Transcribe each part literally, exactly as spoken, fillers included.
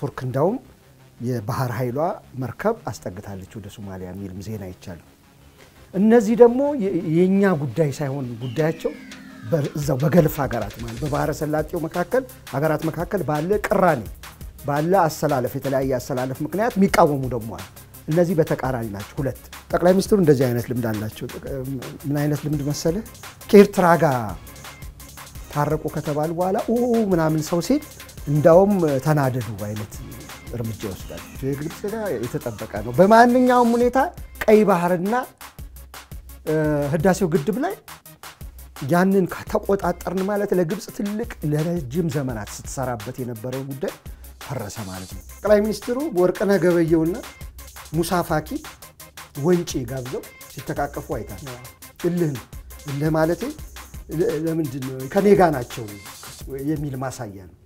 ቱርክ እንዳውም የባህር ኃይሏ መርከብ አስጠግታለች ወደ ሶማሊያ የሚል ዜና ይቻላል እነዚህ ደግሞ የኛ ጉዳይ ሳይሆን ጉዳያቸው በዛው በገልፍ ሀገራት ማለት በባህረ ሰላጤው መካከል ሀገራት መካከል ባለ ቅራኔ ባለ አሰላለፍ የተለያየ አሰላለፍ ምክንያት የሚቃወሙ ደግሞ አሉ እነዚህ በተቃራኒ ናቸው ሁለት ጠቅላይ ሚኒስትሩ እንደዚህ አይነት ልምድ አላቸው ምን አይነት ልምድ መሰለ ከኤርትራ ጋር ታረቁ ከተባለ በኋላ ኡ ምናምን ሰው ሲል እንዳውም ተናደዱ አይነት እርምጃ ይወስዳል የግብጽ ጋር የተጠበቀ ነው በማንኛውም ሁኔታ ቀይ ባህርና ህዳሴው ግድብ ላይ ያንን ከተቆጣጣርን ማለት ለግብጽ ትልቅ ለረጅም ዘመናት ስትሰራበት የነበረው ጉዳይ ፈረሰ ማለት ነው ጠቅላይ ሚኒስትሩ ወርቅነህ ገበየውና ሙሳ ፋኪ ወንጪ ጋብዘው ሲተቃቀፉ አይታል እልህ እልህ ማለት ለምንድን ነው ከኔ ጋር ናቸው የሚል ማሳያ ነው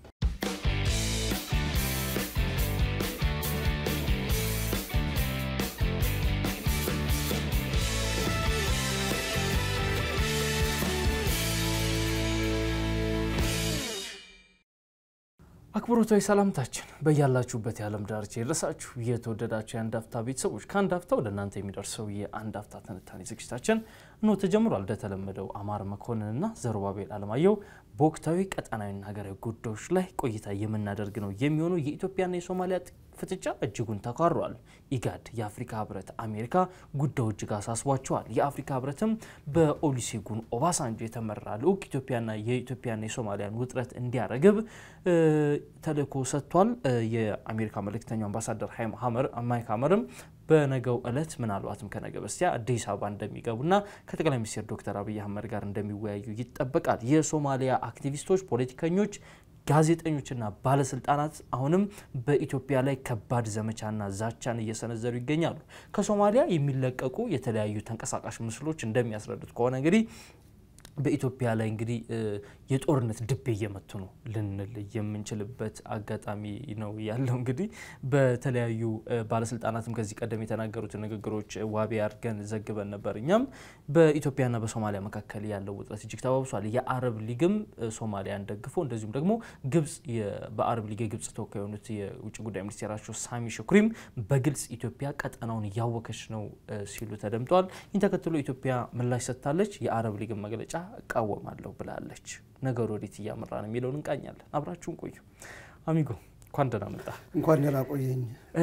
አክብሮታዊ ሰላምታችን በእያላችሁበት የዓለም ዳርቻ ይድረሳችሁ የተወደዳችሁ የአንዳፍታ ቤተሰቦች ከአንዳፍታ ወደ እናንተ የሚደርሰው የአንዳፍታ ትንታኔ ዝግጅታችን ነው ተጀምሯል እንደተለመደው አማር መኮንንና ዘሩባቤል አለማየሁ በወቅታዊ ቀጣናዊና ሀገራዊ ጉዳዮች ላይ ቆይታ የምናደርግ ነው የሚሆነው የኢትዮጵያና የሶማሊያ ፍጥጫ እጅጉን ተካሯል ኢጋድ የአፍሪካ ህብረት አሜሪካ ጉዳዮች ጋር አሳስቧቸዋል የአፍሪካ ህብረትም በኦሉሴጉን ኦባሳንጆ የተመራ ልዑክ ኢትዮጵያና የኢትዮጵያና የሶማሊያን ውጥረት እንዲያረግብ ተልእኮ ሰጥቷል የአሜሪካ መልእክተኛው አምባሳደር ማይክ ሀመርም በነገው ዕለት ምናልባትም ከነገ በስቲያ አዲስ አበባ እንደሚገቡና ከጠቅላይ ሚኒስትር ዶክተር አብይ አህመድ ጋር እንደሚወያዩ ይጠበቃል የሶማሊያ አክቲቪስቶች ፖለቲከኞች ጋዜጠኞችና ባለስልጣናት አሁንም በኢትዮጵያ ላይ ከባድ ዘመቻና ዛቻን እየሰነዘሩ ይገኛሉ ከሶማሊያ የሚለቀቁ የተለያዩ ተንቀሳቃሽ ምስሎች እንደሚያስረዱት ከሆነ እንግዲህ በኢትዮጵያ ላይ እንግዲህ የጦርነት ድብ እየመቱ ነው ልንል የምንችልበት አጋጣሚ ነው ያለው እንግዲህ በተለያዩ ባለስልጣናትም ከዚህ ቀደም የተናገሩት ንግግሮች ዋቢ አርገን ዘግበን ነበርኛም በኢትዮጵያና በሶማሊያ መካከል ያለው ውጥረት እጅግ ተባብሷል የአረብ ሊግም ሶማሊያን ደግፎ እንደዚሁም ደግሞ ግብጽ በአረብ ሊግ ግብጽ ተወካይ ሆኑት የውጭ ጉዳይ ሚኒስትራቸው ሳሚ ሹክሪም በግልጽ ኢትዮጵያ ቀጠናውን ያወከች ነው ሲሉ ተደምጧል ይህን ተከትሎ ኢትዮጵያ ምላሽ ሰጥታለች የአረብ ሊግ መግለጫ ቃወማለሁ ብላለች ነገሩ ወዴት ያመራ ነው የሚለውን እንቃኛለን አብራችሁን ቆዩ አሚጎ እንኳን ደህና መጣ እንኳን ደህና ቆየኝ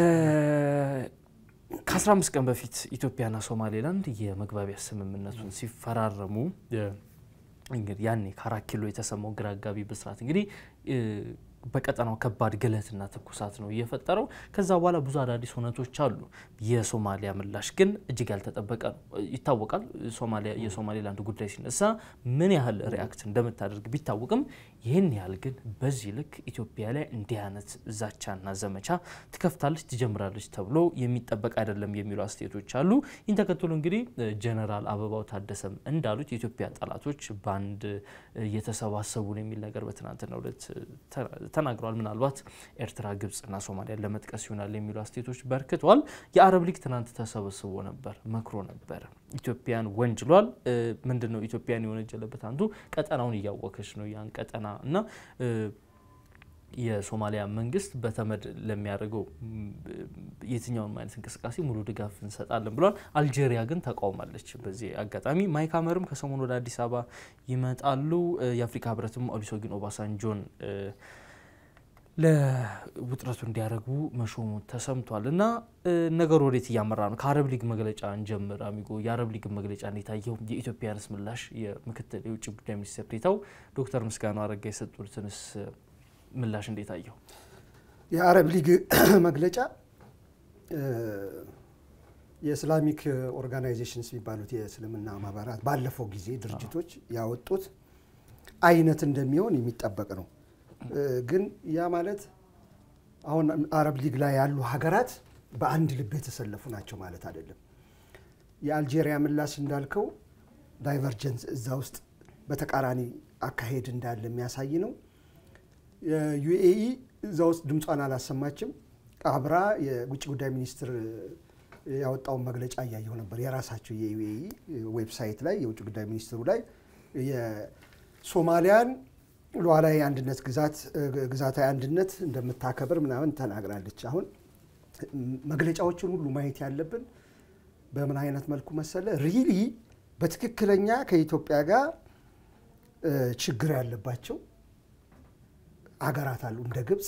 ከ15 ቀን በፊት ኢትዮጵያና ሶማሌላንድ የመግባቢያ ስምምነቱን ሲፈራረሙ እንግዲህ ያኔ ከአራት ኪሎ የተሰማው ግራጋቢ በስራት እንግዲህ በቀጠናው ከባድ ግለትና ተኩሳት ነው እየፈጠረው ከዛ በኋላ ብዙ አዳዲስ ሆነቶች አሉ የሶማሊያ ምላሽ ግን እጅግ ያልተጠበቀ ነው ይታወቃል ሶማሊያ የሶማሌላንድ ጉዳይ ሲነሳ ምን ያህል ሪአክት እንደምታደርግ ቢታወቅም ይሄን ያህል ግን በዚህ ልክ ኢትዮጵያ ላይ እንዲያነት ዛቻና ዘመቻ ትከፍታለች ትጀምራለች ተብሎ የሚጠበቅ አይደለም የሚሉ አስተያየቶች አሉ ይህን ተከትሎ እንግዲህ ጀነራል አበባው ታደሰም እንዳሉት የኢትዮጵያ ጠላቶች ባንድ የተሰባሰቡ ነው የሚል ነገር በትናንትናው ዕለት ተናግሯል ምናልባት ኤርትራ ግብጽና ሶማሊያ ለመጥቀስ ይሆናል የሚሉ አስተያየቶች በርክቷል የአረብ ሊግ ትናንት ተሰብስቦ ነበር መክሮ ነበር ኢትዮጵያን ወንጅሏል ምንድነው ኢትዮጵያን የወነጀለበት አንዱ ቀጠናውን ያወከች ነው ያን ቀጠና እና የሶማሊያ መንግስት በተመድ ለሚያደርገው የትኛውን ማለት እንቅስቃሴ ሙሉ ድጋፍ እንሰጣለን ብሏል አልጄሪያ ግን ተቃውማለች በዚህ አጋጣሚ ማይክ ሀመርም ከሰሞኑ ወደ አዲስ አበባ ይመጣሉ የአፍሪካ ህብረትም ኦሉሴጉን ኦባሳንጆን ለውጥረቱ እንዲያረጉ መሾሙ ተሰምቷልና ነገሩ ወዴት ያመራ ነው ከአረብ ሊግ መግለጫ እንጀምር አሚጎ የአረብ ሊግ መግለጫ እንታየው የኢትዮጵያንስ ምላሽ የምክትል የውጭ ጉዳይ ሚኒስትር ፕሬታው ዶክተር ምስጋናው አረጋ የሰጡትንስ ምላሽ እንታየው የአረብ ሊግ መግለጫ የእስላሚክ ኦርጋናይዜሽንስ የሚባሉት የእስልምና ማህበራት ባለፈው ጊዜ ድርጅቶች ያወጡት አይነት እንደሚሆን የሚጠበቅ ነው ግን ያ ማለት አሁን አረብ ሊግ ላይ ያሉ ሀገራት በአንድ ልብ የተሰለፉ ናቸው ማለት አይደለም የአልጄሪያ ምላሽ እንዳልከው ዳይቨርጀንስ እዛ ውስጥ በተቃራኒ አካሄድ እንዳለ የሚያሳይ ነው የዩኤኢ እዛ ውስጥ ድምጿን አላሰማችም አብራ የውጭ ጉዳይ ሚኒስትር ያወጣው መግለጫ ያያየው ነበር የራሳቸው የዩኤኢ ዌብሳይት ላይ የውጭ ጉዳይ ሚኒስትሩ ላይ የሶማሊያን ሉዓላዊ አንድነት ግዛት ግዛታዊ አንድነት እንደምታከብር ምናምን ተናግራለች። አሁን መግለጫዎችን ሁሉ ማየት ያለብን በምን አይነት መልኩ መሰለ ሪሊ በትክክለኛ ከኢትዮጵያ ጋር ችግር ያለባቸው አገራት አሉ እንደ ግብጽ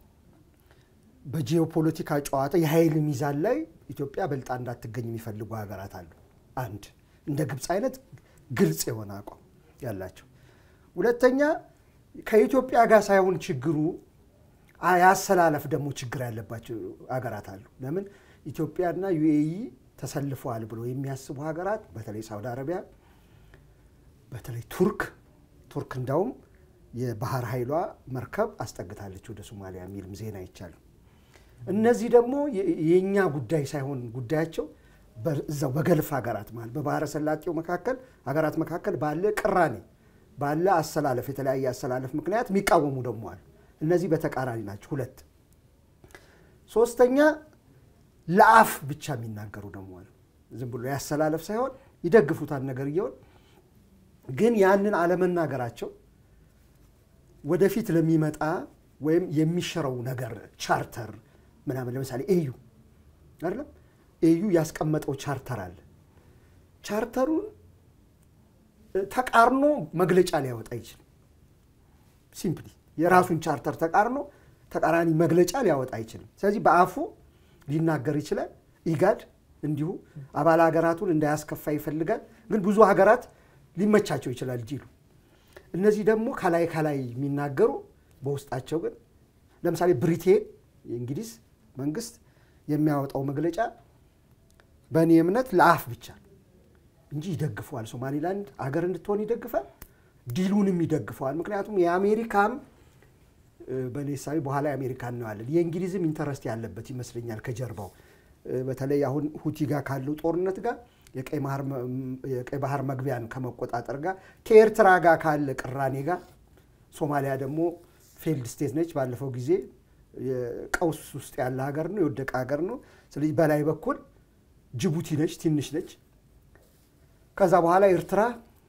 በጂኦፖለቲካ ጨዋታ የኃይል ሚዛን ላይ ኢትዮጵያ በልጣ እንዳትገኝ የሚፈልጉ ሀገራት አሉ። አንድ እንደ ግብጽ አይነት ግልጽ የሆነ አቋም ያላቸው። ሁለተኛ ከኢትዮጵያ ጋር ሳይሆን ችግሩ ያሰላለፍ ደግሞ ችግር ያለባቸው ሀገራት አሉ። ለምን ኢትዮጵያና ዩኤኢ ተሰልፈዋል ብሎ የሚያስቡ ሀገራት በተለይ ሳውዲ አረቢያ በተለይ ቱርክ ቱርክ እንዳውም የባህር ኃይሏ መርከብ አስጠግታለች ወደ ሶማሊያ የሚልም ዜና ይቻላል። እነዚህ ደግሞ የኛ ጉዳይ ሳይሆን ጉዳያቸው በዛው በገልፍ ሀገራት ማለት በባህረ ሰላጤው መካከል ሀገራት መካከል ባለ ቅራኔ ባለ አሰላለፍ የተለያየ አሰላለፍ ምክንያት የሚቃወሙ ደግሞ አሉ። እነዚህ በተቃራኒ ናቸው። ሁለት ሶስተኛ ለአፍ ብቻ የሚናገሩ ደግሞ አሉ። ዝም ብሎ ያሰላለፍ ሳይሆን ይደግፉታል ነገር ይየው ግን ያንን አለመናገራቸው ወደፊት ለሚመጣ ወይም የሚሽረው ነገር ቻርተር ምናምን ለምሳሌ ኤዩ አይደለም ኤዩ ያስቀመጠው ቻርተር አለ። ቻርተሩን ተቃርኖ መግለጫ ሊያወጣ ይችላል። ሲምፕሊ የራሱን ቻርተር ተቃርኖ ተቃራኒ መግለጫ ሊያወጣ ይችላል። ስለዚህ በአፉ ሊናገር ይችላል። ኢጋድ እንዲሁ አባል ሀገራቱን እንዳያስከፋ ይፈልጋል። ግን ብዙ ሀገራት ሊመቻቸው ይችላል ዲሉ። እነዚህ ደግሞ ከላይ ከላይ የሚናገሩ በውስጣቸው ግን ለምሳሌ ብሪቴን የእንግሊዝ መንግስት የሚያወጣው መግለጫ በእኔ እምነት ለአፍ ብቻ እንጂ ይደግፈዋል። ሶማሊላንድ አገር እንድትሆን ይደግፋል፣ ዲሉንም ይደግፈዋል። ምክንያቱም የአሜሪካም በኔ ሳይ በኋላ የአሜሪካን ነው ያለ የእንግሊዝም ኢንተረስት ያለበት ይመስለኛል ከጀርባው በተለይ አሁን ሁቲ ጋር ካለው ጦርነት ጋር የቀይ ባህር የቀይ ባህር መግቢያን ከመቆጣጠር ጋር ከኤርትራ ጋር ካለ ቅራኔ ጋር ሶማሊያ ደግሞ ፌልድ ስቴት ነች። ባለፈው ጊዜ የቀውስ ውስጥ ያለ ሀገር ነው፣ የወደቀ ሀገር ነው። ስለዚህ በላይ በኩል ጅቡቲ ነች፣ ትንሽ ነች። ከዛ በኋላ ኤርትራ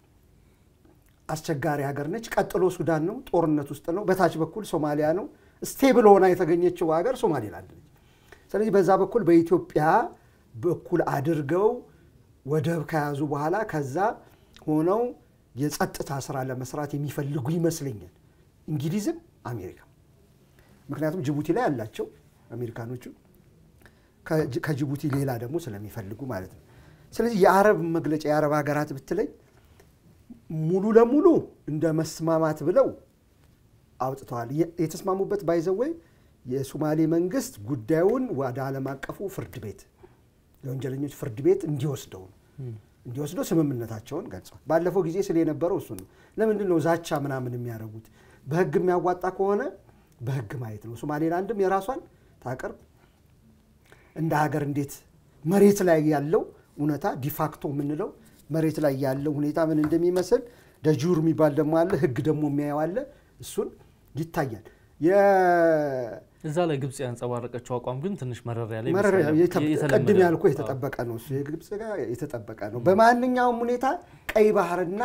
አስቸጋሪ ሀገር ነች። ቀጥሎ ሱዳን ነው፣ ጦርነት ውስጥ ነው። በታች በኩል ሶማሊያ ነው። ስቴብል ሆና የተገኘችው ሀገር ሶማሊላንድ ነች። ስለዚህ በዛ በኩል በኢትዮጵያ በኩል አድርገው ወደብ ከያዙ በኋላ ከዛ ሆነው የጸጥታ ስራ ለመስራት የሚፈልጉ ይመስለኛል እንግሊዝም አሜሪካ። ምክንያቱም ጅቡቲ ላይ ያላቸው አሜሪካኖቹ ከጅቡቲ ሌላ ደግሞ ስለሚፈልጉ ማለት ነው። ስለዚህ የአረብ መግለጫ የአረብ ሀገራት ብትለይ ሙሉ ለሙሉ እንደ መስማማት ብለው አውጥተዋል። የተስማሙበት ባይዘወይ የሶማሌ መንግስት ጉዳዩን ወደ ዓለም አቀፉ ፍርድ ቤት የወንጀለኞች ፍርድ ቤት እንዲወስደው እንዲወስደው ስምምነታቸውን ገልጸዋል። ባለፈው ጊዜ ስለ የነበረው እሱ ነው። ለምንድን ነው ዛቻ ምናምን የሚያደርጉት? በህግ የሚያዋጣ ከሆነ በህግ ማየት ነው። ሶማሌላንድም የራሷን ታቀርብ እንደ ሀገር እንዴት መሬት ላይ ያለው ሁኔታ ዲፋክቶ ምንለው መሬት ላይ ያለው ሁኔታ ምን እንደሚመስል ደጁር የሚባል ደግሞ አለ፣ ህግ ደግሞ የሚያየው አለ። እሱን ይታያል። እዛ ላይ ግብጽ ያንጸባረቀችው አቋም ግን ትንሽ መረር ያለ ይመስላል። ቀድም ያልኩ የተጠበቀ ነው። እሱ የግብጽ ጋር የተጠበቀ ነው። በማንኛውም ሁኔታ ቀይ ባህርና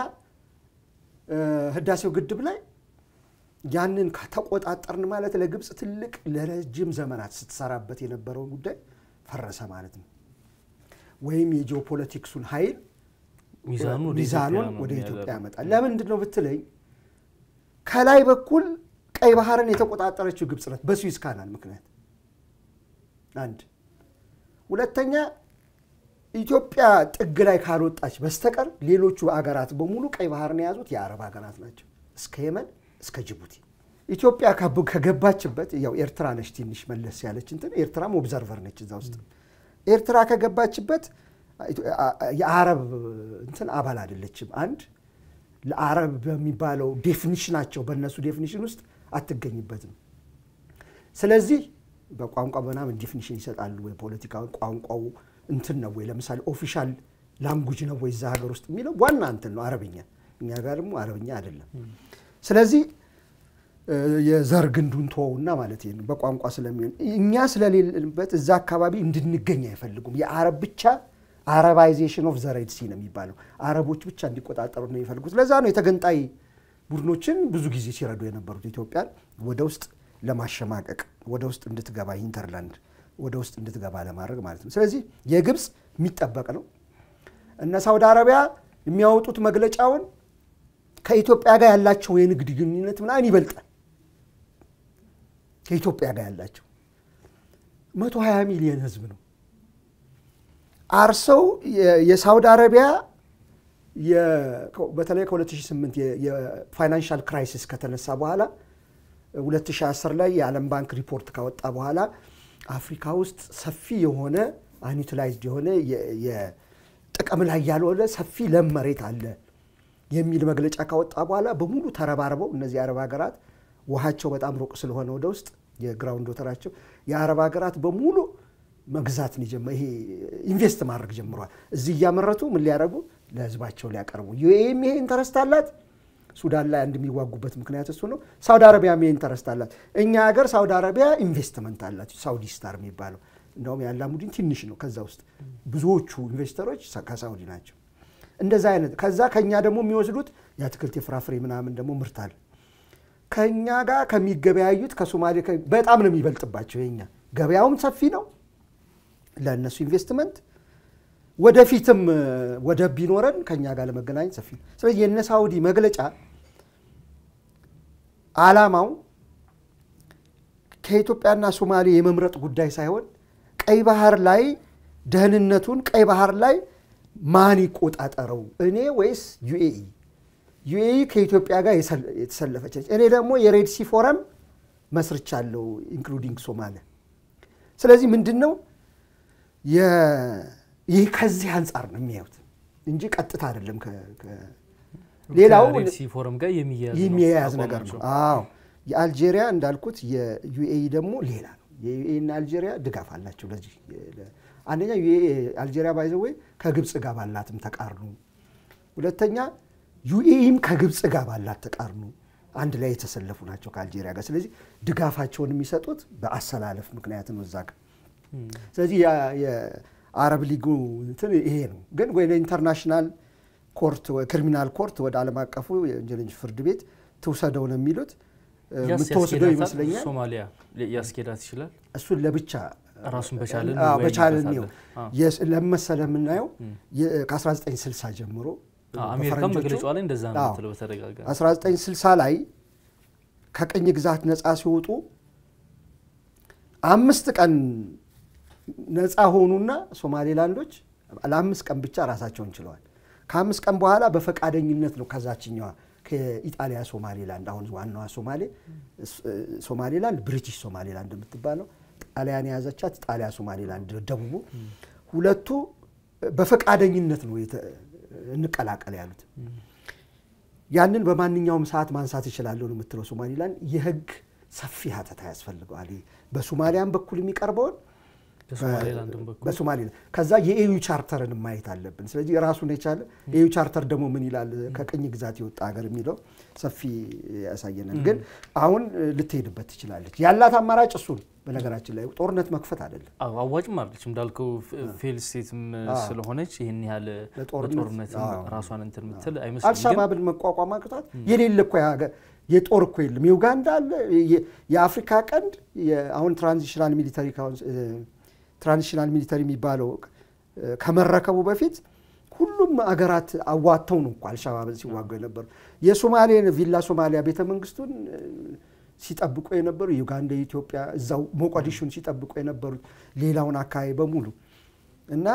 ህዳሴው ግድብ ላይ ያንን ከተቆጣጠርን ማለት ለግብጽ ትልቅ ለረጅም ዘመናት ስትሰራበት የነበረው ጉዳይ ፈረሰ ማለት ነው። ወይም የጂኦፖለቲክሱን ኃይል ሚዛኑን ወደ ኢትዮጵያ ያመጣል። ለምንድን ነው ብትለይ ከላይ በኩል ቀይ ባህርን የተቆጣጠረችው ግብጽ ናት በስዊዝ ካናል ምክንያት አንድ። ሁለተኛ ኢትዮጵያ ጥግ ላይ ካልወጣች በስተቀር ሌሎቹ አገራት በሙሉ ቀይ ባህርን የያዙት የአረብ አገራት ናቸው እስከ የመን እስከ ጅቡቲ። ኢትዮጵያ ከገባችበት ያው ኤርትራ ነች ትንሽ መለስ ያለች እንትን ኤርትራም ኦብዘርቨር ነች እዛ ውስጥ። ኤርትራ ከገባችበት የአረብ እንትን አባል አይደለችም። አንድ ለአረብ በሚባለው ዴፊኒሽናቸው በእነሱ ዴፊኒሽን ውስጥ አትገኝበትም። ስለዚህ በቋንቋ በናም ዴፊኒሽን ይሰጣሉ ወይ ፖለቲካው ቋንቋው እንትን ነው ወይ ለምሳሌ ኦፊሻል ላንጉጅ ነው ወይ እዛ ሀገር ውስጥ የሚለው ዋና እንትን ነው አረብኛ። እኛ ጋር ደግሞ አረብኛ አይደለም። ስለዚህ የዘር ግንዱን ተወውና ማለት ነው በቋንቋ ስለሚሆን እኛ ስለሌለበት እዛ አካባቢ እንድንገኝ አይፈልጉም። የአረብ ብቻ አረባይዜሽን ኦፍ ዘ ሬድ ሲ ነው የሚባለው። አረቦች ብቻ እንዲቆጣጠሩ ነው የሚፈልጉት። ለዛ ነው የተገንጣይ ቡድኖችን ብዙ ጊዜ ሲረዱ የነበሩት ኢትዮጵያን ወደ ውስጥ ለማሸማቀቅ ወደ ውስጥ እንድትገባ ሂንተርላንድ ወደ ውስጥ እንድትገባ ለማድረግ ማለት ነው። ስለዚህ የግብጽ የሚጠበቅ ነው። እነ ሳውዲ አረቢያ የሚያወጡት መግለጫውን ከኢትዮጵያ ጋር ያላቸው የንግድ ግንኙነት ምናምን ይበልጣል። ከኢትዮጵያ ጋር ያላቸው መቶ ሃያ ሚሊዮን ህዝብ ነው። አርሰው የሳውዲ አረቢያ በተለይ ከ2008 የፋይናንሻል ክራይሲስ ከተነሳ በኋላ ሁለት ሺህ አስር ላይ የዓለም ባንክ ሪፖርት ካወጣ በኋላ አፍሪካ ውስጥ ሰፊ የሆነ አንዩቲላይዝድ የሆነ የጥቅም ላይ ያልሆነ ሰፊ ለም መሬት አለ የሚል መግለጫ ካወጣ በኋላ በሙሉ ተረባርበው እነዚህ አረብ ሀገራት ውሃቸው በጣም ሩቅ ስለሆነ ወደ ውስጥ የግራውንድ ወተራቸው የአረብ ሀገራት በሙሉ መግዛት ነው ጀመረ። ይሄ ኢንቨስት ማድረግ ጀምሯል። እዚህ ያመረቱ ምን ሊያረጉ ለህዝባቸው ሊያቀርቡ ዩኤም ይሄ ኢንተረስት አላት። ሱዳን ላይ አንድ የሚዋጉበት ምክንያት እሱ ነው። ሳውዲ አረቢያ ይሄ ኢንተረስት አላት። እኛ ሀገር ሳውዲ አረቢያ ኢንቨስትመንት አላት። ሳውዲ ስታር የሚባለው እንደውም ያላሙዲን ትንሽ ነው። ከዛ ውስጥ ብዙዎቹ ኢንቨስተሮች ከሳውዲ ናቸው። እንደዛ አይነት ከዛ ከኛ ደግሞ የሚወስዱት የአትክልት ፍራፍሬ ምናምን ደግሞ ምርት አለ። ከኛ ጋር ከሚገበያዩት ከሶማሌ በጣም ነው የሚበልጥባቸው። የኛ ገበያውም ሰፊ ነው ለነሱ ኢንቨስትመንት ወደፊትም ወደ ቢኖረን ከኛ ጋር ለመገናኘት ሰፊ ነው። ስለዚህ የነ ሳውዲ መግለጫ ዓላማው ከኢትዮጵያና ሶማሌ የመምረጥ ጉዳይ ሳይሆን ቀይ ባህር ላይ ደህንነቱን ቀይ ባህር ላይ ማን ይቆጣጠረው እኔ ወይስ ዩኤኢ ዩኤኢ ከኢትዮጵያ ጋር የተሰለፈች እኔ ደግሞ የሬድ ሲ ፎረም መስርቻለሁ ኢንክሉዲንግ ሶማሊያ። ስለዚህ ምንድነው ይሄ ከዚህ አንፃር ነው የሚያዩት እንጂ ቀጥታ አይደለም። ሌላው ሬድ ሲ ፎረም ጋር የሚያያዝ ነገር ነው። አዎ የአልጄሪያ እንዳልኩት የዩኤኢ ደግሞ ሌላ ነው። የዩኤኢ እና አልጄሪያ ድጋፍ አላቸው ለዚህ አንደኛ ዩኤኢ አልጄሪያ ባይዘው ከግብጽ ጋር ባላትም ተቃርኑ፣ ሁለተኛ ዩኤኢም ከግብጽ ጋር ባላት ተቃርኑ አንድ ላይ የተሰለፉ ናቸው ከአልጄሪያ ጋር። ስለዚህ ድጋፋቸውን የሚሰጡት በአሰላለፍ ምክንያት ነው እዛ ጋር። ስለዚህ የአረብ ሊጉ እንትን ይሄ ነው። ግን ወይ ኢንተርናሽናል ኮርት ወይ ክሪሚናል ኮርት ወደ ዓለም አቀፉ የወንጀለኛ ፍርድ ቤት ተወሰደው ነው የሚሉት። ምትወስደው ይመስለኛል ሶማሊያ ያስኬዳት ይችላል። እሱን ለብቻ ራሱን በቻለን አዎ በቻለን ነው ለመሰለም እናየው ከ1960 ጀምሮ አሜሪካም መግለጫው ላይ እንደዛ ነው ተለው በተደጋጋሚ አስራ ዘጠኝ ስልሳ ላይ ከቀኝ ግዛት ነፃ ሲወጡ አምስት ቀን ነፃ ሆኑና ሶማሌላንዶች ለአምስት ቀን ብቻ ራሳቸውን ችለዋል። ከአምስት ቀን በኋላ በፈቃደኝነት ነው ከዛችኛዋ ከኢጣሊያ ሶማሌላንድ አሁን ዋናዋ ሶማሌ ሶማሌላንድ ብሪቲሽ ሶማሌላንድ የምትባለው ጣሊያን ያዘቻት ጣሊያ ሶማሌላንድ ደቡቡ ሁለቱ በፈቃደኝነት ነው እንቀላቀል ያሉት። ያንን በማንኛውም ሰዓት ማንሳት ይችላል ነው የምትለው ሶማሌላንድ የህግ ሰፊ ሀተታ ያስፈልጋል። በሶማሊያም በኩል የሚቀርበው በሶማሌላንድ ከዛ የኤዩ ቻርተርን ማየት አለብን። ስለዚህ ራሱን የቻለ ኤዩ ቻርተር ደግሞ ምን ይላል ከቀኝ ግዛት የወጣ ሀገር የሚለው ሰፊ ያሳየናል። ግን አሁን ልትሄድበት ትችላለች። ያላት አማራጭ እሱ ነው። በነገራችን ላይ ጦርነት መክፈት አይደለም። አዎ አዋጭም አይደለም እንዳልከው ፌል ስቴትም ስለሆነች ይሄን ያህል ጦርነት ራሷን እንትን ምትል አይመስልም። አልሻባብን መቋቋም አቅቷት የሌለ እኮ የጦር እኮ የለም። ዩጋንዳ አለ የአፍሪካ ቀንድ አሁን ትራንዚሽናል ሚሊተሪ ትራንዚሽናል ሚሊተሪ የሚባለው ከመረከቡ በፊት ሁሉም አገራት አዋተው ነው አልሻባብን ሲዋጉ የነበሩ። የሶማሌን ቪላ ሶማሊያ ቤተመንግስቱን ሲጠብቁ የነበሩ ዩጋንዳ ኢትዮጵያ እዛው ሞቃዲሾን ሲጠብቁ የነበሩ ሌላውን አካባቢ በሙሉ እና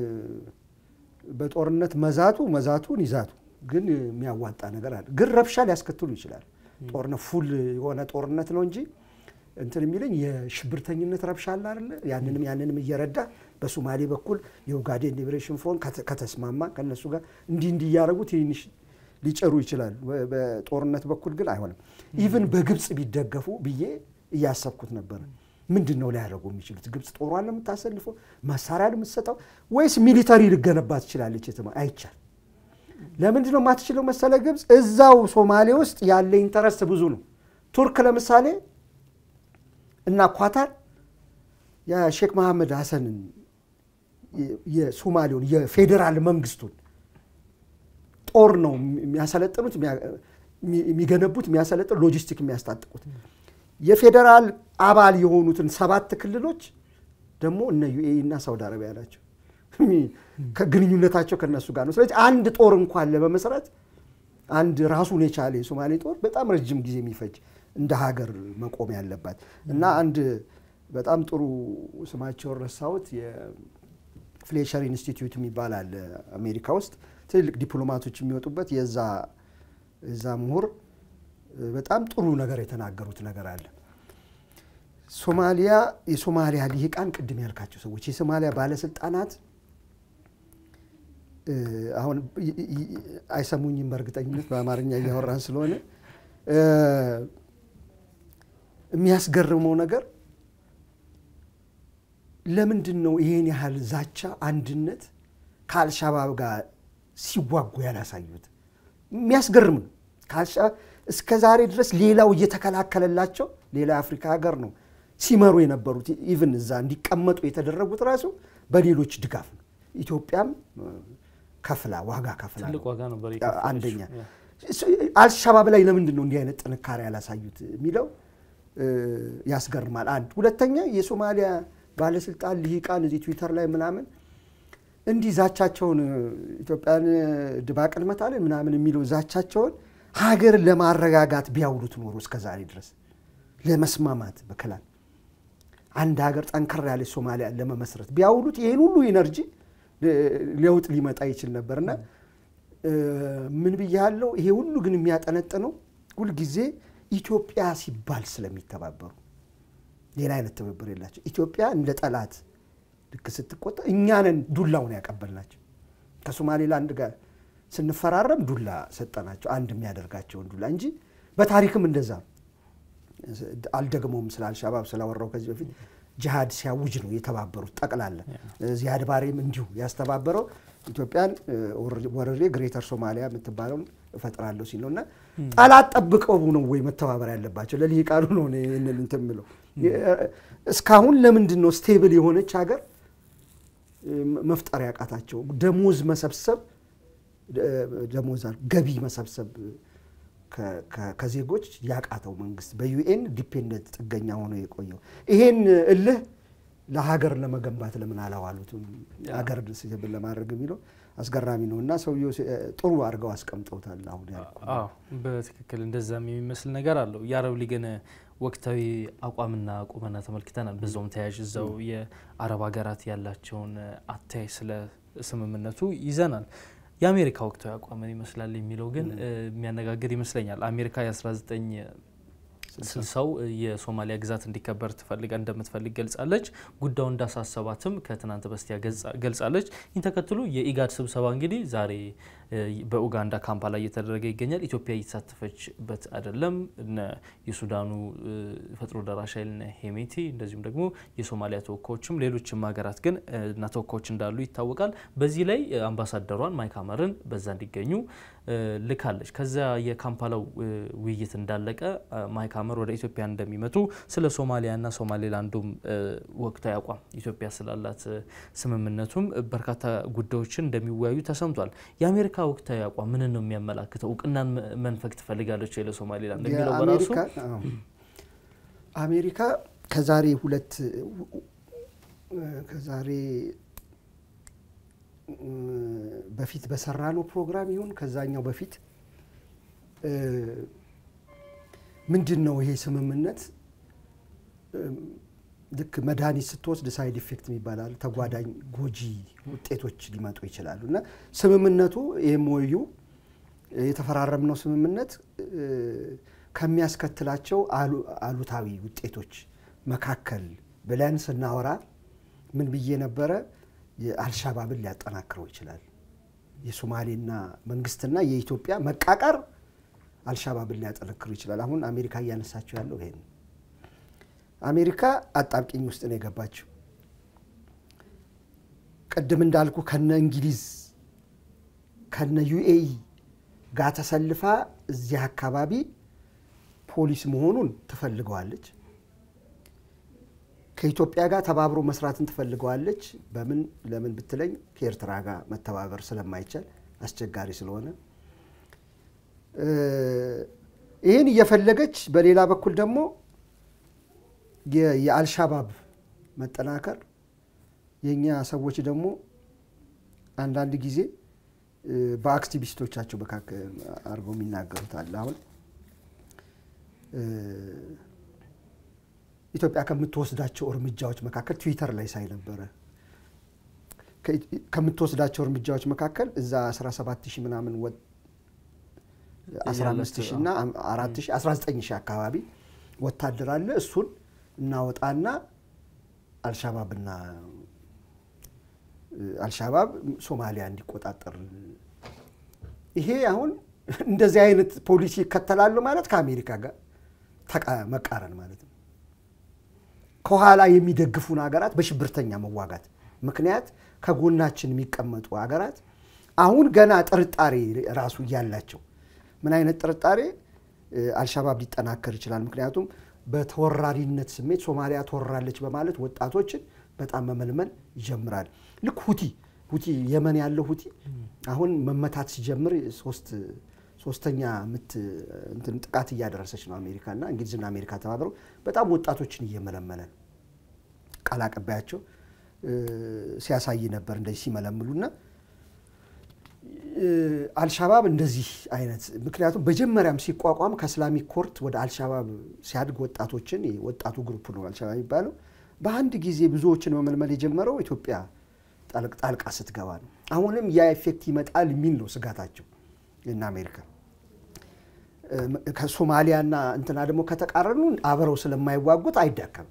በጦርነት መዛቱ መዛቱን ይዛቱ ግን የሚያዋጣ ነገር አለ። ግን ረብሻ ሊያስከትሉ ይችላል። ጦርነት ፉል የሆነ ጦርነት ነው እንጂ እንትን የሚለኝ የሽብርተኝነት ረብሻ አለ አይደል? ያንንም ያንንም እየረዳ በሶማሌ በኩል የኡጋዴን ሊበሬሽን ፍሮንት ከተስማማ ከነሱ ጋር እንዲ እንዲ ያረጉ ትንሽ ሊጨሩ ይችላል። በጦርነት በኩል ግን አይሆንም። ኢቭን በግብጽ ቢደገፉ ብዬ እያሰብኩት ነበር። ምንድነው ሊያደርጉ የሚችሉት? ግብጽ ጦሯን ለምታሰልፈው መሳሪያ ለምትሰጠው ወይስ ሚሊተሪ ልገነባት ይችላልች? የተማ አይቻል። ለምንድነው ማትችለው መሰለ? ግብጽ እዛው ሶማሌ ውስጥ ያለ ኢንተረስት ብዙ ነው። ቱርክ ለምሳሌ እና ኳታር የሼክ መሐመድ ሐሰን የሶማሌውን የፌደራል መንግስቱን ጦር ነው የሚያሰለጥኑት። የሚገነቡት የሚያሰለጥኑ ሎጂስቲክ የሚያስታጥቁት የፌደራል አባል የሆኑትን ሰባት ክልሎች ደግሞ እነ ዩኤኢ እና ሳውዲ አረቢያ ናቸው ከግንኙነታቸው ከነሱ ጋር ነው ስለዚህ አንድ ጦር እንኳን ለመመስረት አንድ ራሱን የቻለ የሶማሌ ጦር በጣም ረጅም ጊዜ የሚፈጅ እንደ ሀገር መቆም ያለባት እና አንድ በጣም ጥሩ ስማቸው ረሳውት የፍሌሸር ኢንስቲትዩት የሚባል አለ አሜሪካ ውስጥ ትልቅ ዲፕሎማቶች የሚወጡበት የዛ እዛ ምሁር በጣም ጥሩ ነገር የተናገሩት ነገር አለ ሶማሊያ የሶማሊያ ሊቃን ቅድም ያልካቸው ሰዎች የሶማሊያ ባለስልጣናት አሁን አይሰሙኝም በርግጠኝነት በአማርኛ እያወራን ስለሆነ የሚያስገርመው ነገር ለምንድነው ይሄን ያህል ዛቻ አንድነት ከአልሻባብ ጋር ሲዋጉ ያላሳዩት የሚያስገርም ነው ካልሻ እስከ ዛሬ ድረስ ሌላው እየተከላከለላቸው ሌላ አፍሪካ ሀገር ነው ሲመሩ የነበሩት ኢቭን እዛ እንዲቀመጡ የተደረጉት ራሱ በሌሎች ድጋፍ ነው ኢትዮጵያም ከፍላ ዋጋ ከፍላ ትልቅ ዋጋ ነው በሪ አንደኛ አልሻባብ ላይ ለምንድነው እንዲህ አይነት ጥንካሬ ያላሳዩት የሚለው ያስገርማል አንድ ሁለተኛ የሶማሊያ ባለስልጣን ሊቃን እዚህ ትዊተር ላይ ምናምን እንዲ ዛቻቸውን ኢትዮጵያን ድባቅን መታለን ምናምን የሚለው ዛቻቸውን ሀገር ለማረጋጋት ቢያውሉት ኖሮ እስከዛሬ ድረስ ለመስማማት በከላን አንድ ሀገር ጠንከር ያለ ሶማሊያ ለመመስረት ቢያውሉት ይሄን ሁሉ ኢነርጂ ሊያውጥ ሊመጣ ይችል ነበርና ምን ብያለው ይሄ ሁሉ ግን የሚያጠነጥነው ሁሉ ጊዜ ኢትዮጵያ ሲባል ስለሚተባበሩ ሌላ አይነት ተበብር የላቸው ኢትዮጵያ እንደ ጠላት ልክ ስትቆጣ እኛንን ዱላውን ያቀበልናቸው ከሶማሌላንድ ጋር ስንፈራረም ዱላ ሰጠናቸው አንድ የሚያደርጋቸው ዱላ እንጂ በታሪክም እንደዛ አልደግሞም ስላልሻባብ ስላወራው ከዚህ በፊት ጂሃድ ሲያውጅ ነው የተባበሩት ጠቅላላ ዚያድ ባሬም እንዲሁ ያስተባበረው ኢትዮጵያን ወረሬ ግሬተር ሶማሊያ የምትባለው ፈጥራለሁ ሲል ነውና ጠላት ጠብቀው ነው ወይ መተባበር ያለባቸው ለሊቃሉ ነው እነን እንተምለው እስካሁን ለምንድን ነው ስቴብል የሆነች ሀገር መፍጠር ያቃታቸው ደሞዝ መሰብሰብ ደሞዝ ገቢ መሰብሰብ ከዜጎች ያቃተው መንግስት በዩኤን ዲፔንደንት ጥገኛ ሆኖ የቆየው ይሄን እልህ ለሀገር ለመገንባት ለምን አላዋሉትም ሀገር ሲጀብ ለማድረግ የሚለው አስገራሚ ነውና ሰውየው ጥሩ አርጋው አስቀምጠውታል አሁን ያልኩት አዎ በትክክል እንደዛም የሚመስል ነገር አለው የአረብ ሊግን ወቅታዊ አቋምና ቁመና ተመልክተናል በዛውም ተያይዘው የአረብ ሀገራት ያላቸውን አታይ ስለ ስምምነቱ ይዘናል የአሜሪካ ወቅታዊ አቋም ይመስላል የሚለው ግን የሚያነጋግር ይመስለኛል አሜሪካ የ1960ው የሶማሊያ ግዛት እንዲከበር ትፈልጋ እንደምትፈልግ ገልጻለች ጉዳዩ እንዳሳሰባትም ከትናንት በስቲያ ገልጻለች እንተከትሉ የኢጋድ ስብሰባ እንግዲህ ዛሬ በኡጋንዳ ካምፓላ እየተደረገ ይገኛል ኢትዮጵያ እየተሳተፈችበት አይደለም እነ የሱዳኑ ፈጥሮ ደራሽ ኃይል ሄሜቲ እንደዚሁም ደግሞ የሶማሊያ ተወካዮችም ሌሎችም ሀገራት ግን እና ተወካዮች እንዳሉ ይታወቃል በዚህ ላይ አምባሳደሯን ማይክ ሀመርን በዛ እንዲገኙ ልካለች ከዛ የካምፓላው ውይይት እንዳለቀ ማይክ ሀመር ወደ ኢትዮጵያ እንደሚመጡ ስለ ሶማሊያና ሶማሌላንዱም ወቅታዊ አቋም ኢትዮጵያ ስላላት ስምምነቱም በርካታ ጉዳዮችን እንደሚወያዩ ተሰምቷል የአሜሪካ ወቅታዊ አቋም ምን ነው የሚያመላክተው እውቅናን መንፈክ ትፈልጋለች ለሶማሌላንድ የሚለው በራሱ አሜሪካ ከዛሬ ሁለት ከዛሬ በፊት በሰራነው ፕሮግራም ይሁን ከዛኛው በፊት ምንድነው ይሄ ስምምነት ልክ መድኃኒት ስትወስድ ሳይድ ኢፌክት የሚባላል ተጓዳኝ ጎጂ ውጤቶች ሊመጡ ይችላሉና ስምምነቱ ኤምኦዩ የተፈራረምነው ስምምነት ከሚያስከትላቸው አሉታዊ ውጤቶች መካከል ብለን ስናወራ ምን ብዬ ነበር የአልሻባብን ሊያጠናክረው ይችላል የሶማሌና መንግስትና የኢትዮጵያ መቃቀር አልሻባብን ሊያጠናክረው ይችላል አሁን አሜሪካ ያነሳቸው ያለው ይሄን አሜሪካ አጣብቂኝ ውስጥ ነው የገባችው ቀደም እንዳልኩ ከነ እንግሊዝ ከነ ዩኤኢ ጋር ተሰልፋ እዚህ አካባቢ ፖሊስ መሆኑን ትፈልገዋለች ከኢትዮጵያ ጋር ተባብሮ መስራትን ትፈልገዋለች በምን ለምን ብትለኝ ከኤርትራ ጋር መተባበር ስለማይቻል አስቸጋሪ ስለሆነ ይሄን እየፈለገች በሌላ በኩል ደግሞ የአልሻባብ መጠናከር የኛ ሰዎች ደግሞ አንዳንድ ጊዜ በአክቲቪስቶቻቸው መካከል አርገው የሚናገሩት አለ አሁን ኢትዮጵያ ከምትወስዳቸው እርምጃዎች መካከል ትዊተር ላይ ሳይ ነበር ከምትወስዳቸው እርምጃዎች መካከል እዛ አስራ ሰባት ሺህ ምናምን ወጥ አስራ አምስት ሺህ እና አራት ሺህ አስራ ዘጠኝ ሺህ አካባቢ ወታደር አለ እሱን እናወጣና አልሻባብና አልሻባብ ሶማሊያ እንዲቆጣጠር ይሄ አሁን እንደዚህ አይነት ፖሊሲ ከተላሉ ማለት ከአሜሪካ ጋር መቃረን ማለት ነው ከኋላ የሚደግፉን ሀገራት በሽብርተኛ መዋጋት ምክንያት ከጎናችን የሚቀመጡ ሀገራት አሁን ገና ጥርጣሬ ራሱ ያላቸው ምን አይነት ጥርጣሬ አልሻባብ ሊጠናከር ይችላል ምክንያቱም በተወራሪነት ስሜት ሶማሊያ ተወራለች በማለት ወጣቶችን በጣም መመልመል ይጀምራል ልክ ሁቲ ሁቲ የመን ያለው ሁቲ አሁን መመታት ሲጀምር ሶስት ሶስተኛ ምት እንትን ጥቃት ያደረሰች ነው አሜሪካና እንግሊዝና አሜሪካ ተባብረው በጣም ወጣቶችን እየመለመለ ቃል አቀባያቸው ሲያሳይ ነበር እንደዚህ ሲመለምሉና አልሻባብ እንደዚህ አይነት ምክንያቱም በጀመሪያም ሲቋቋም ከእስላሚክ ኮርት ወደ አልሻባብ ሲያድግ ወጣቶችን ወጣቱ ግሩፕ ነው አልሻባብ ይባላል በአንድ ጊዜ ብዙዎችን መመልመል የጀመረው ኢትዮጵያ ጣልቃ ስትገባ ነው አሁንም ያ ኢፌክት ይመጣል የሚል ነው ስጋታቸው እና አሜሪካ ከሶማሊያና እንትና ደግሞ ከተቃረኑ አብረው ስለማይዋጉት አይዳከም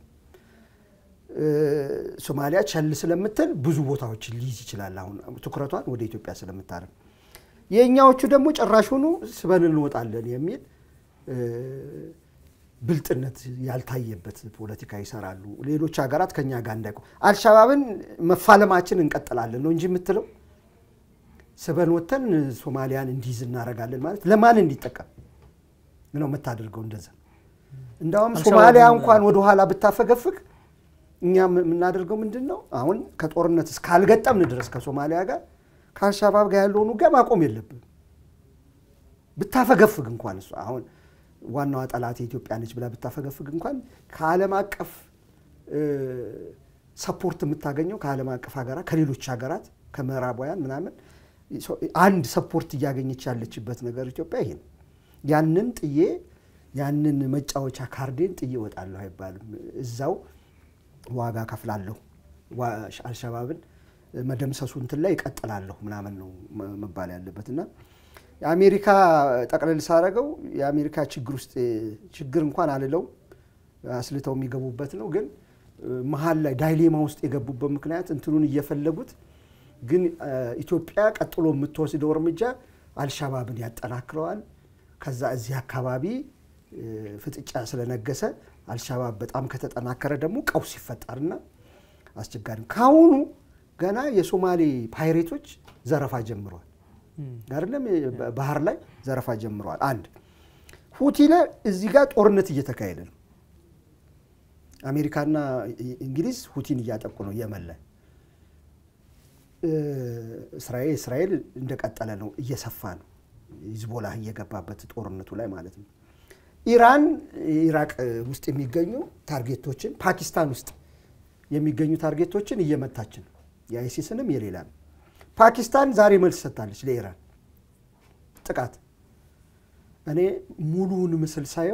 ሶማሊያ ቸል ስለምትል ብዙ ቦታዎችን ሊይዝ ይችላል አሁን ትኩረቷን ወደ ኢትዮጵያ ስለምታረም የኛዎቹ ደግሞ ጭራሹኑ ስበን እንወጣለን የሚል ብልጥነት ያልታየበት ፖለቲካ ይሰራሉ ሌሎች ሀገራት ከኛ ጋር እንዳይቆ አልሻባብን መፋለማችን እንቀጥላለን ነው እንጂ የምትለው ስበን ወተን ሶማሊያን እንዲይዝ እናረጋለን ማለት ለማን እንዲጠቀም ነው መታደርገው እንደዛ እንዳውም ሶማሊያ እንኳን ወደ ኋላ ብታፈገፍግ እኛ ምናደርገው ምንድነው አሁን ከጦርነት እስካልገጠምን ድረስ ከሶማሊያ ጋር ከአልሻባብ ጋር ያለውን ውጊያ ማቆም የለብን ብታፈገፍግ እንኳን እሱ አሁን ዋናው ጠላት ኢትዮጵያ ነች ብላ ብታፈገፍግ እንኳን ከዓለም አቀፍ ሰፖርት የምታገኘው ከዓለም አቀፍ ሀገራት ከሌሎች ሀገራት ከመራባውያን ምናምን አንድ ሰፖርት ያገኘች ያለችበት ነገር ኢትዮጵያ ይሄ ነው ያንን ጥዬ ያንን መጫወቻ ካርዴን ጥዬ ወጣለሁ አይባልም እዛው ዋጋ ከፍላለሁ አልሻባብን መደምሰሱ እንትን ላይ ይቀጥላለሁ ምናምን ነው መባል ያለበትና የአሜሪካ ጠቅለል ሳረገው የአሜሪካ ችግር ውስጥ ችግር እንኳን አልለው አስልተው የሚገቡበት ነው ግን መሃል ላይ ዳይሌማ ውስጥ የገቡበት ምክንያት እንትኑን እየፈለጉት ግን ኢትዮጵያ ቀጥሎ የምትወስደው እርምጃ አልሻባብን ያጠናክረዋል ከዛ እዚህ አካባቢ ፍጥጫ ስለነገሰ አልሻባብ በጣም ከተጠናከረ ደግሞ ቀውስ ይፈጠርና አስቸጋሪ ካሁኑ ገና የሶማሌ ፓይሬቶች ዘረፋ ጀምረዋል አይደለም ባህር ላይ ዘረፋ ጀምረዋል አንድ ሁቲ ላይ እዚህ ጋር ጦርነት እየተካሄደ ነው አሜሪካና እንግሊዝ ሁቲን እያጠቁ ነው የመን ላይ እስራኤል እስራኤል እንደቀጠለ ነው እየሰፋ ነው ሂዝቦላህ እየገባበት ጦርነቱ ላይ ማለት ነው ኢራን ኢራቅ ውስጥ የሚገኙ ታርጌቶችን ፓኪስታን ውስጥ የሚገኙ ታርጌቶችን እየመታች ነው የአይሲስንም የሌላም ፓኪስታን ዛሬ መልስ ሰጣለች ለኢራን ጥቃት እኔ ሙሉውን ምስል ሳየው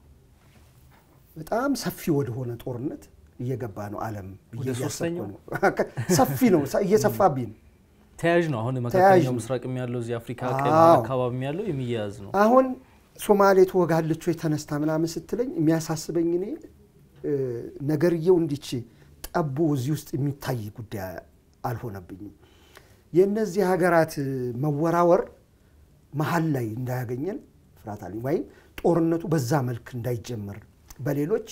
በጣም ሰፊ ወደ ሆነ ጦርነት እየገባ ነው ዓለም እየሰፋው ነው ሰፊ ነው እየሰፋብኝ ተያዥ ነው አሁን መካከለኛው ምስራቅም ያለው እዚህ አፍሪካ አካባቢም ያለው የሚያያዝ ነው አሁን ሶማሌ ተወጋለች ወይ ተነስታ ምናምን ስትለኝ የሚያሳስበኝ እኔ ነገርየው እንዲች ጠቦ እዚህ ውስጥ የሚታይ ጉዳይ አልሆነብኝም የነዚህ ሀገራት መወራወር መሃል ላይ እንዳያገኘን ፍራታሊ ወይ ጦርነቱ በዛ መልክ እንዳይጀመር በሌሎች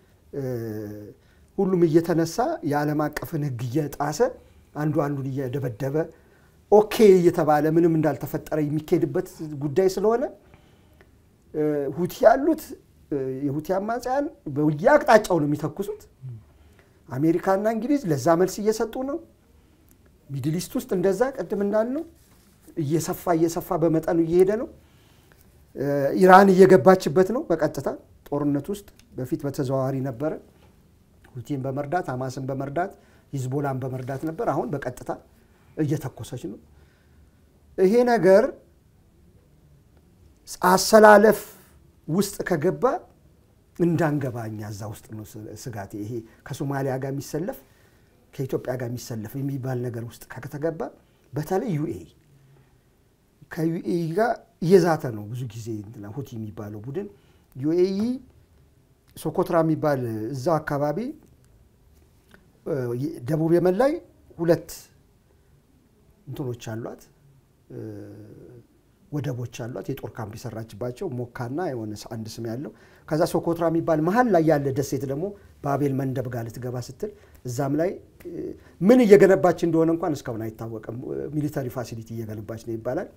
ሁሉም እየተነሳ የዓለም አቀፍን ህግ እየጣሰ አንዱ አንዱን እየደበደበ ኦኬ እየተባለ ምንም እንዳልተፈጠረ የሚከድበት ጉዳይ ስለሆነ ሁቲ ያሉት የሁቲ አማጽያን በየአቅጣጫው ነው የሚተኩሱት አሜሪካና እንግሊዝ ለዛ መልስ እየሰጡ ነው ሚድል ኢስት ውስጥ እንደዛ ቀድም እንዳልነው እየሰፋ እየሰፋ በመጠኑ እየሄደ ነው ኢራን እየገባችበት ነው በቀጥታ ጦርነት ውስጥ በፊት በተዘዋዋሪ ነበር ሁቲን በመርዳት ሐማስን በመርዳት ሂዝቦላን በመርዳት ነበር አሁን በቀጥታ እየተኮሰች ነው ይሄ ነገር አሰላለፍ ውስጥ ከገባ እንዳንገባኛ እዛ ውስጥ ነው ስጋት ይሄ ከሶማሊያ ጋር የሚሰለፍ ከኢትዮጵያ ጋር የሚሰለፍ የሚባል ነገር ውስጥ ከተገባ በተለይ ዩኤኢ ከዩኤኢ ጋር እየዛተ ነው ብዙ ጊዜ እንትና ሁቲ የሚባለው ቡድን ዩኤኢ ሶኮትራ የሚባል እዛው አካባቢ ደቡብ የመን ላይ ሁለት እንትኖች አሏት ወደቦች አሏት የጦር ካምፕ ይሰራችባቸው ሞካና የሆነ አንድ ስም ያለው ከዛ ሶኮትራ የሚባል መሃል ላይ ያለ ደሴት ደግሞ ባቤል መንደብ ጋር ልትገባ ስትል እዛም ላይ ምን እየገነባች እንደሆነ እንኳን እስካሁን አይታወቅም ሚሊታሪ ፋሲሊቲ እየገነባች ነው ይባላል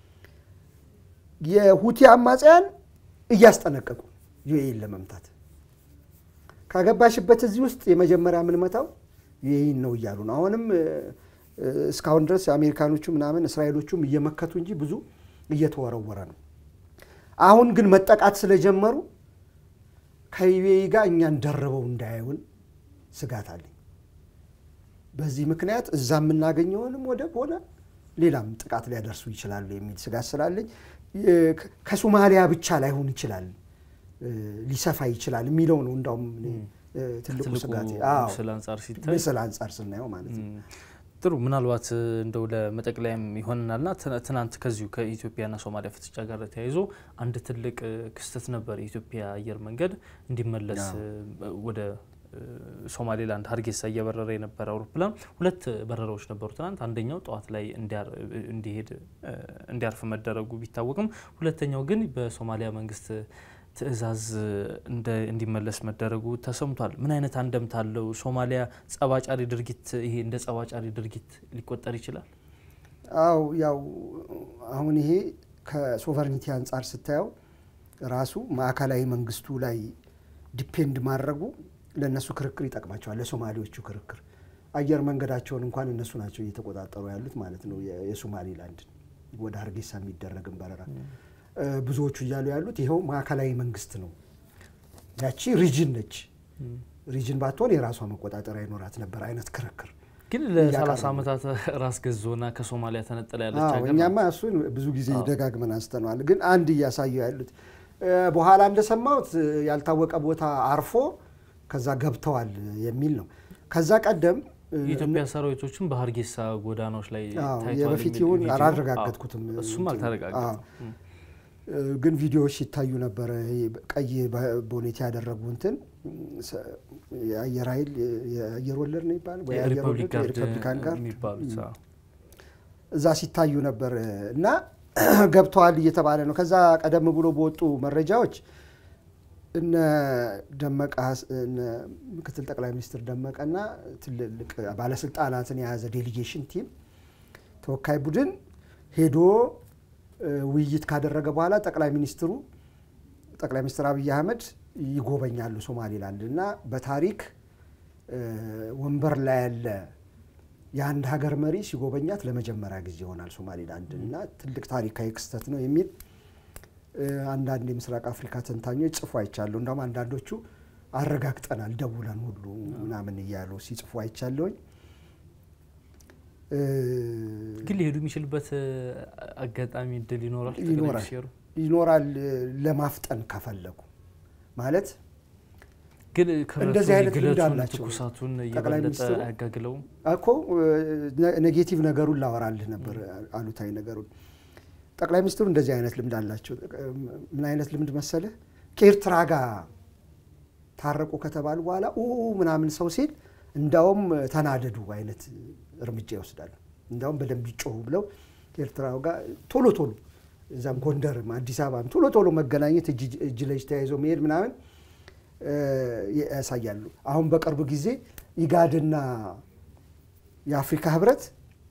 የሁቲ አማጽያን እያስጠነቀቁ ዩኤኢን ለመምታት ካገባሽበት እዚህ ውስጥ የመጀመሪያ ምን መታው ዩኤኢን ነው ይያሉ ነው አሁንም እስካሁን ድረስ አሜሪካኖቹ ምናምን እስራኤሎቹም እየመከቱ እንጂ ብዙ እየተወረወረ ነው አሁን ግን መጠቃት ስለጀመሩ ከዩኤኢ ጋር እኛን ደረበው እንዳይውን ስጋት አለኝ በዚህ ምክንያት እዛም እናገኘውንም ወደብ ሆነ ሌላም ጥቃት ሊያደርሱ ይችላሉ የሚል ስጋት ስላለኝ ከሶማሊያ ብቻ ላይሆን ይችላል ሊሰፋ ይችላል የሚለው ነው እንዳውም ትልቁ ስጋት አዎ ስላንጻር ሲታይ ስላንጻር ስናየው ማለት ነው ጥሩ ምናልባት እንደው ለመጠቅለያም ይሆንናልና ትናንት ከዚሁ ከኢትዮጵያና ሶማሊያ ፍጥጫ ጋር ተያይዞ አንድ ትልቅ ክስተት ነበር የኢትዮጵያ አየር መንገድ እንዲመለስ ወደ ሶማሌላንድ ሀርጌሳ እየበረረ የነበረ አውሮፕላን ሁለት በረራዎች ነበሩ ትናንት አንደኛው ጧት ላይ እንዲያር እንዲሄድ እንዲያርፍ መደረጉ ቢታወቅም ሁለተኛው ግን በሶማሊያ መንግስት ትዕዛዝ እንደ እንዲመለስ መደረጉ ተሰምቷል ምን አይነት አንደምታለው ሶማሊያ ጸባጫሪ ድርጊት ይሄ እንደ ጸባጫሪ ድርጊት ሊቆጠር ይችላል አው ያው አሁን ይሄ ከሶቨርኒቲ አንፃር ስታየው ራሱ ማዕከላዊ መንግስቱ ላይ ዲፔንድ ማድረጉ ለነሱ ክርክር ይጠቅማቸዋል ለሶማሊዎቹ ክርክር አየር መንገዳቸውን እንኳን እነሱ ናቸው እየተቆጣጠሩ ያሉት ማለት ነው የሶማሊላንድ ወደ ሀርጌሳ የሚደረግን በረራ ብዙዎቹ ይያሉ ያሉት ይሄው ማዕከላዊ መንግስት ነው ያቺ ሪጅን ነች ሪጅን ባትሆን የራሷ መቆጣጠሪያ ይኖራት ነበር አይነት ክርክር ግን ለ30 አመታት ራስ ገዞና ከሶማሊያ ተነጠለ ያለች ሀገር እኛማ እሱን ብዙ ጊዜ ደጋግመን አንስተናል ግን አንድ ያሳየው ያሉት በኋላ እንደሰማውት ያልታወቀ ቦታ አርፎ ከዛ ገብተዋል የሚል ነው ከዛ ቀደም የኢትዮጵያ ሰራዊቶችን በሀርጌሳ ጎዳናዎች ላይ ታይቷል የበፊት ይሁን አላረጋግጥኩትም እሱም አልተረጋገጠም ግን ቪዲዮዎች ይታዩ ነበር ቀይ ቦኔት ያደረጉ እንትን የአየር ኃይል የአየር ወለድ ነው ይባላል ወይ አየር ወለድ ሪፐብሊካን ጋር የሚባሉት እዛ ሲታዩ ነበር እና ገብተዋል እየተባለ ነው ከዛ ቀደም ብሎ በወጡ መረጃዎች እነ ደመቀ እነ ምክትል ጠቅላይ ሚኒስትር ደመቀና ትልልቅ ባለስልጣናትን የያዘ ዴሊጌሽን ቲም ተወካይ ቡድን ሄዶ ውይይት ካደረገ በኋላ ጠቅላይ ሚኒስትሩ ጠቅላይ ሚኒስትር አብይ አህመድ ይጎበኛሉ ሶማሊላንድና በታሪክ ወንበር ላይ ያለ የአንድ ሀገር መሪ ሲጎበኛት ለመጀመሪያ ጊዜ ይሆናል ሶማሊላንድና ትልቅ ታሪካዊ ክስተት ነው የሚል አንዳንድ የምስራቅ አፍሪካ ተንታኞች ጽፎ አይቻሉ እንደውም አንዳንዶቹ አረጋግጠናል ደውለን ሁሉ ምናምን ይያሉ ሲጽፉ አይቻለውኝ ግን ሊሄዱ የሚችልበት አጋጣሚ ድል ይኖራል ይኖራል ለማፍጠን ከፈለጉ ማለት ግን እንደዚህ አይነት ልምድ አላቸው ተኩሳቱን እየበለጠ ያጋግለው እኮ ኔጌቲቭ ነገሩን ላወራልህ ነበር አሉታዊ ነገሩን ጠቅላይ ሚኒስትሩ እንደዚህ አይነት ልምድ አላቸው ምን አይነት ልምድ መሰለ ከኤርትራ ጋር ታረቁ ከተባሉ በኋላ ኡ ምናምን ሰው ሲል እንዳውም ተናደዱ አይነት እርምጃ ይወስዳሉ እንዳውም በደንብ ይጮሁ ብለው ኤርትራው ጋር ቶሎ ቶሎ እዛም ጎንደርም አዲስ አበባም ቶሎ ቶሎ መገናኘት እጅ ለእጅ ተያይዞ መሄድ ምናምን ያሳያሉ አሁን በቅርብ ጊዜ ኢጋድና የአፍሪካ ህብረት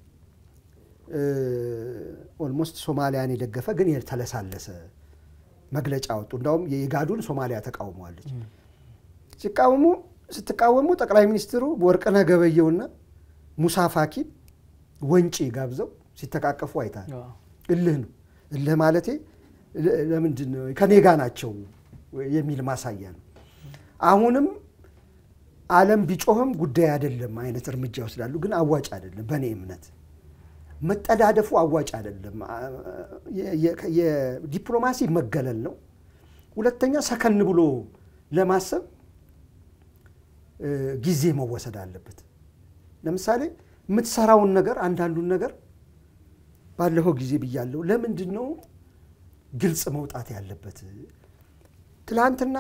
ኦልሞስት ሶማሊያን የደገፈ ግን የተለሳለሰ መግለጫ ወጡ እንዳውም የኢጋዱን ሶማሊያ ተቃውሟለች ሲቃወሙ ስትቃወሙ ጠቅላይ ሚኒስትሩ ወርቅነህ ገበየውና ሙሳ ፋኪ ወንጪ ጋብዘው ሲተቃቀፉ አይታል እልህ ነው እልህ ማለቴ ለምንድን ነው ከኔ ጋር ናቸው የሚል ማሳያ ነው አሁንም ዓለም ቢጮህም ጉዳይ አይደለም አይነት እርምጃ ወስዳሉ ግን አዋጭ አይደለም በኔ እምነት መጠዳደፉ አዋጭ አይደለም የዲፕሎማሲ መገለል ነው ሁለተኛ ሰከን ብሎ ለማሰብ ጊዜ መወሰድ አለበት ለምሳሌ የምትሰራውን ነገር አንዳንዱን ነገር ባለፈው ጊዜ ብያለሁ ለምንድነው ግልጽ መውጣት ያለበት ትላንትና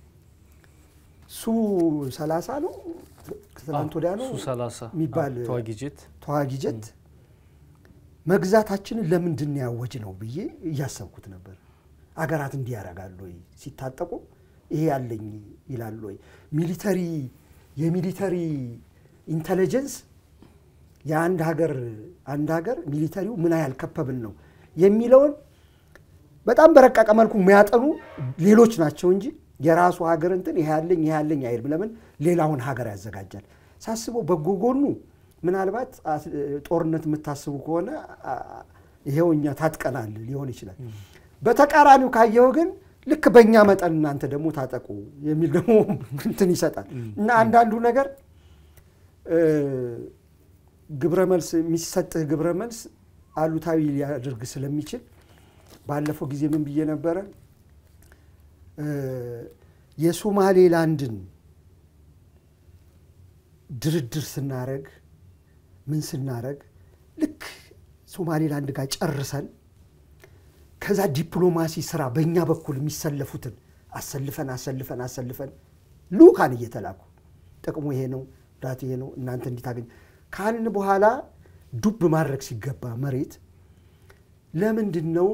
ሱ ሰላሳ ነው ትላንት ወዲያ ነው ሱ ሰላሳ የሚባል ተዋጊጀት ተዋጊጀት መግዛታችን ለምንድን ነው ያወጅ ነው ብዬ ያሰብኩት ነበር አገራት እንዲያረጋሉ ወይ ሲታጠቁ ይሄ ያለኝ ይላል ወይ ሚሊተሪ የሚሊተሪ ኢንተለጀንስ የአንድ ሀገር አንድ ሀገር ሚሊተሪው ምን ያህል ካፓብል ነው የሚለውን በጣም በረቀቀ መልኩ የሚያጠኑ ሌሎች ናቸው እንጂ የራሱ ሀገር እንትን ይሄ ያለኝ ይሄ ያለኝ አይል ለምን ሌላውን ሀገር ያዘጋጃል ሳስበው በጎጎኑ ምናልባት ጦርነት የምታስቡ ከሆነ ይሄውኛ ታጥቀናል ሊሆን ይችላል በተቃራኒው ካየው ግን ልክ በእኛ መጠን እናንተ ደግሞ ታጠቁ የሚል ደግሞ እንትን ይሰጣል እና አንዳንዱ ነገር ግብረ መልስ የሚሰጥህ ግብረ መልስ አሉታዊ ሊያደርግ ስለሚችል ባለፈው ጊዜ ምን ብዬ ነበር የሶማሌላንድን ድርድር ስናረግ ምን ስናረግ ልክ ሶማሌላንድ ጋር ጨርሰን ከዛ ዲፕሎማሲ ስራ በእኛ በኩል የሚሰለፉትን አሰልፈን አሰልፈን አሰልፈን ሉካን እየተላኩ ጥቅሙ ይሄ ነው ዳት ይሄ ነው እናንተ እንዲታገኝ ካልን በኋላ ዱብ ማድረግ ሲገባ መሬት ለምንድነው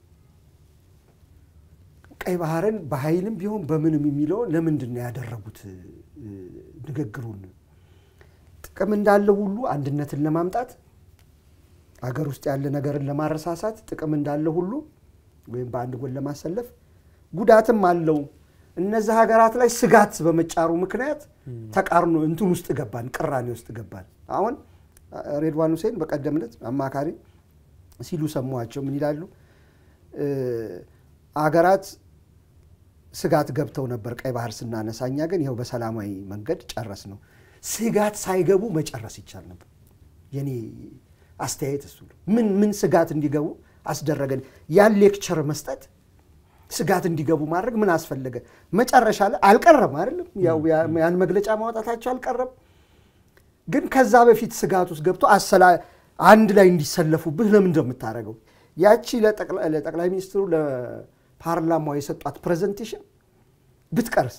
ቀይ ባህርን በኃይልም ቢሆን በምንም የሚለው ለምንድነው ያደረጉት ንግግሩን ጥቅም እንዳለው ሁሉ አንድነትን ለማምጣት አገር ውስጥ ያለ ነገርን ለማረሳሳት ጥቅም እንዳለው ሁሉ ወይም በአንድ ጎን ለማሰለፍ ጉዳትም አለው እነዚህ ሀገራት ላይ ስጋት በመጫሩ ምክንያት ተቃርኖ እንትን ውስጥ ገባን ቅራኔ ውስጥ ገባን አሁን ሬድዋን ሁሴን በቀደምነት አማካሪ ሲሉ ሰማዋቸው ምን ይላሉ አገራት ስጋት ገብተው ነበር ቀይ ባህር ስናነሳኛ ግን ይሄው በሰላማዊ መንገድ ጨረስ ነው ስጋት ሳይገቡ መጨረስ ይቻል ነበር የኔ አስተያየት እሱ ምን ምን ስጋት እንዲገቡ አስደረገን ያን ሌክቸር መስጠት ስጋት እንዲገቡ ማድረግ ምን አስፈልገ መጨረሻ ላይ አልቀረም አይደል ያው ያን መግለጫ ማውጣታቸው አልቀረም ግን ከዛ በፊት ስጋት ውስጥ ገብቶ አሰላ አንድ ላይ እንዲሰለፉብህ ለምን እንደምታረገው ያቺ ለጠቅላይ ለጠቅላይ ሚኒስትሩ ለፓርላማው የሰጣት ፕሬዘንቴሽን ብትቀርስ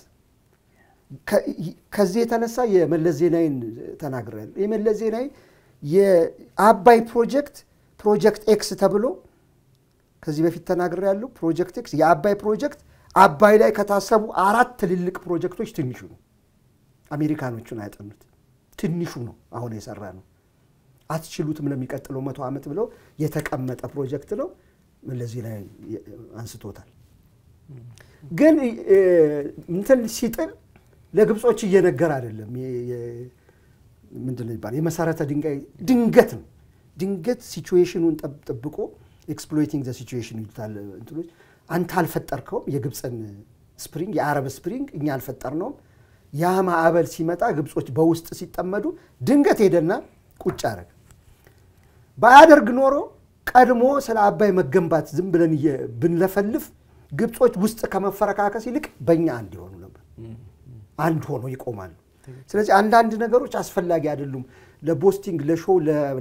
ከዚህ የተነሳ የመለስ ዜናዊን ተናግረዋል የመለስ ዜናዊ የአባይ ፕሮጀክት ፕሮጀክት ኤክስ ተብሎ ከዚህ በፊት ተናግረ ያለው ፕሮጀክት ኤክስ የአባይ ፕሮጀክት አባይ ላይ ከታሰቡ አራት ትልልቅ ፕሮጀክቶች ትንሹ ነው አሜሪካኖቹን ያጠኑት ትንሹ ነው አሁን የሰራ ነው አትችሉትም ለሚቀጥለው መቶ ዓመት ብለው የተቀመጠ ፕሮጀክት ነው መለስ ዜናዊ አንስቶታል ግን እንትን ሲጥል ለግብጾች እየነገር አይደለም ምንድነው ይባል የመሰረተ ድንጋይ ድንገት ነው ድንገት ሲቹዌሽኑን ጠብቆ ኤክስፕሎይቲንግ ዘ ሲቹዌሽን ይታል እንትሎች አንተ አልፈጠርከው የግብጽን ስፕሪንግ የአረብ ስፕሪንግ እኛ አልፈጠርነው ያ ማዕበል ሲመጣ ግብጾች በውስጥ ሲጠመዱ ድንገት ሄደና ቁጭ አረገ ባያደርግ ኖሮ ቀድሞ ስለ አባይ መገንባት ዝም ብለን ብንለፈልፍ ግብጾች ውስጥ ከመፈረካከስ ይልቅ በእኛ አንድ ይሆኑ ነበር አንድ ሆኖ ይቆማሉ ስለዚህ አንድ አንድ ነገሮች አስፈላጊ አይደሉም ለቦስቲንግ ለሾው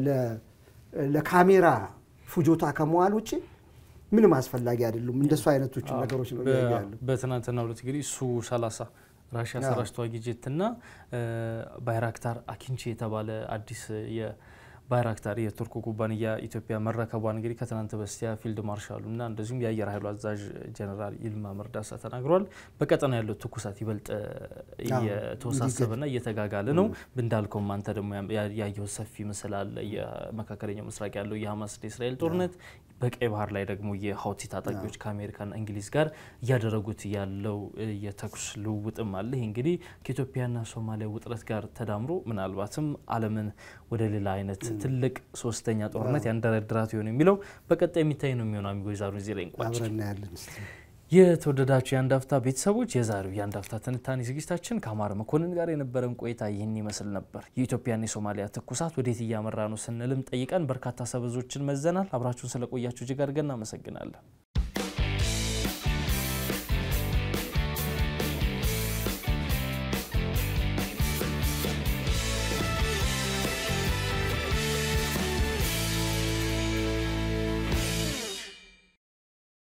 ለካሜራ ፍጆታ ከመዋል ውጪ ምንም አስፈላጊ አይደሉም እንደሱ አይነቶች ነገሮች ነው ያያሉ በትናንትናው ዕለት እንግዲህ ሱ ሰላሳ ራሽያ ሰራሽ ተዋጊ ጄትና ባይራክታር አኪንቺ የተባለ አዲስ የባይራክታር የቱርክ ኩባንያ ኢትዮጵያ መረከቧን እንግዲህ ከትናንት በስቲያ ፊልድ ማርሻሉና እንደዚሁም የአየር ኃይሉ አዛዥ ጀነራል ይልማ መርዳሳ ተናግሯል በቀጠና ያለው ትኩሳት ይበልጥ የተወሳሰበና እየተጋጋለ ነው ብንዳልከው አንተ ደግሞ ያየው ሰፊ ምስል አለ የመካከለኛው ምስራቅ ያለው የሐማስ እስራኤል ጦርነት በቀይ ባህር ላይ ደግሞ የሃውቲ ታጣቂዎች ከአሜሪካና እንግሊዝ ጋር ያደረጉት ያለው የተኩስ ልውውጥም አለ። ይሄ እንግዲህ ከኢትዮጵያና ሶማሊያ ውጥረት ጋር ተዳምሮ ምናልባትም ዓለምን ወደ ሌላ አይነት ትልቅ ሶስተኛ ጦርነት ያንደረድራት ይሆን የሚለው በቀጣይ የሚታይ ነው የሚሆነው። አሚጎ ዛሬ እዚህ ላይ እንቋጭ። አብረና ያለን እስቲ የተወደዳችሁ የአንድ አፍታ ቤተሰቦች የዛሬው የአንድ አፍታ ትንታኔ ዝግጅታችን ከአማረ መኮንን ጋር የነበረን ቆይታ ይህን ይመስል ነበር። የኢትዮጵያና የሶማሊያ ትኩሳት ወዴት እያመራ ነው ስንልም ጠይቀን በርካታ ሰበዞችን መዘናል። አብራችሁን ስለቆያችሁ እጅግ አድርገን እናመሰግናለን።